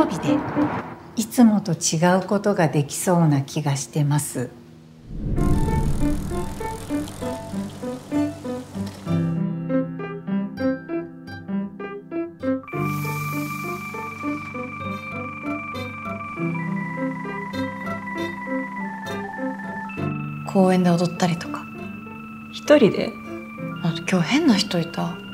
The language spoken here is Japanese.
曜日でいつもと違うことができそうな気がしてます。 公園で踊ったりとか。 一人で？ 今日変な人いた。